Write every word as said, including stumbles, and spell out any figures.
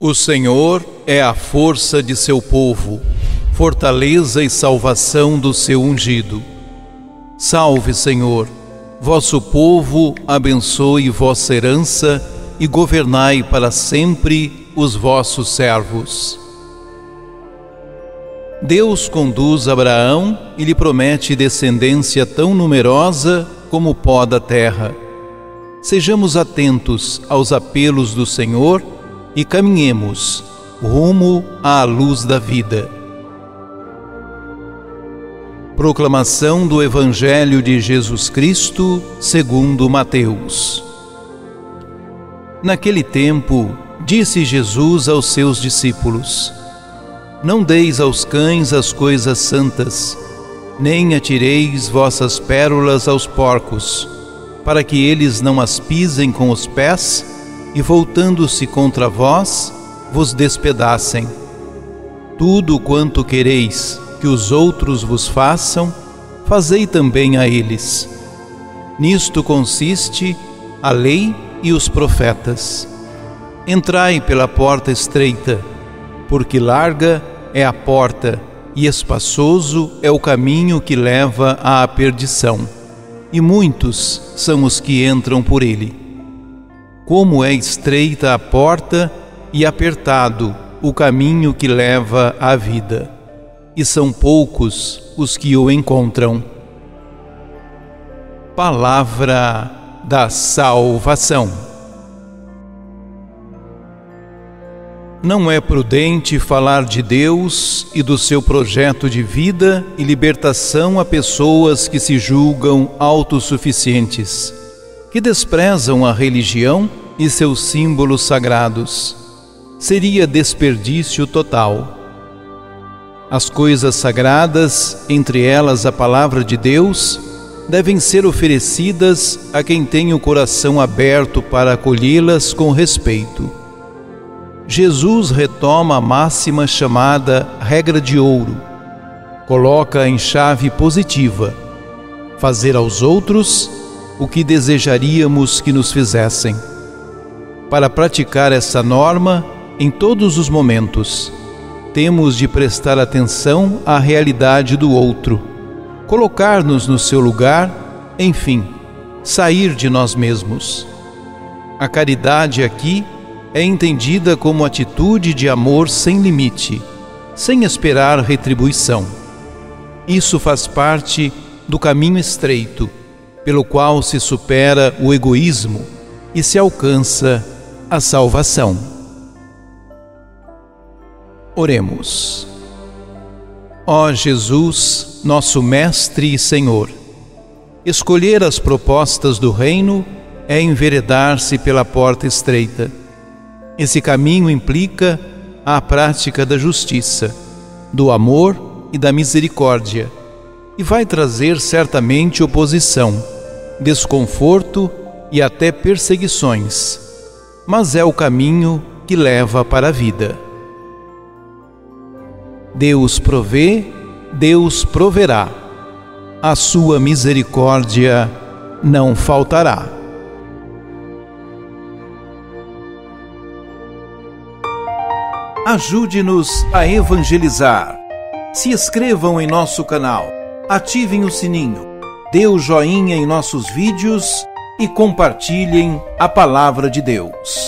O Senhor é a força de seu povo, fortaleza e salvação do seu ungido. Salve, Senhor, vosso povo abençoe vossa herança e governai para sempre os vossos servos. Deus conduz Abraão e lhe promete descendência tão numerosa como o pó da terra. Sejamos atentos aos apelos do Senhor e caminhemos rumo à luz da vida. Proclamação do Evangelho de Jesus Cristo segundo Mateus. Naquele tempo, disse Jesus aos seus discípulos: Não deis aos cães as coisas santas, nem atireis vossas pérolas aos porcos, para que eles não as pisem com os pés e, voltando-se contra vós, vos despedacem. Tudo quanto quereis que os outros vos façam, fazei também a eles. Nisto consiste a lei e os profetas. Entrai pela porta estreita, porque larga é a porta e espaçoso é o caminho que leva à perdição, e muitos são os que entram por ele. Como é estreita a porta e apertado o caminho que leva à vida, e são poucos os que o encontram. Palavra da salvação. Não é prudente falar de Deus e do seu projeto de vida e libertação a pessoas que se julgam autossuficientes, que desprezam a religião e seus símbolos sagrados. Seria desperdício total. As coisas sagradas, entre elas a palavra de Deus, devem ser oferecidas a quem tem o coração aberto para acolhê-las com respeito. Jesus retoma a máxima chamada regra de ouro. Coloca em chave positiva: fazer aos outros o que desejaríamos que nos fizessem. Para praticar essa norma, em todos os momentos, temos de prestar atenção à realidade do outro, colocar-nos no seu lugar, enfim, sair de nós mesmos. A caridade aqui é entendida como atitude de amor sem limite, sem esperar retribuição. Isso faz parte do caminho estreito, pelo qual se supera o egoísmo e se alcança a salvação. Oremos. Ó Jesus, nosso Mestre e Senhor, escolher as propostas do reino é enveredar-se pela porta estreita. Esse caminho implica a prática da justiça, do amor e da misericórdia, e vai trazer certamente oposição, desconforto e até perseguições, mas é o caminho que leva para a vida. Deus provê, Deus proverá. A sua misericórdia não faltará. Ajude-nos a evangelizar. Se inscrevam em nosso canal, ativem o sininho, dê o joinha em nossos vídeos e compartilhem a palavra de Deus.